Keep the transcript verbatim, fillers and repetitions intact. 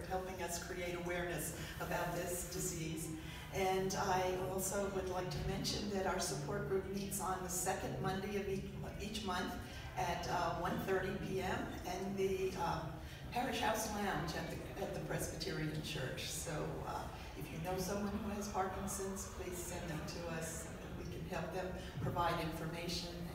helping us create awareness about this disease. And I also would like to mention that our support group meets on the second Monday of each, each month at uh, one thirty p m in the uh, Parish House Lounge at the, at the Presbyterian Church. So uh, if you know someone who has Parkinson's, please send them to us and we can help them provide information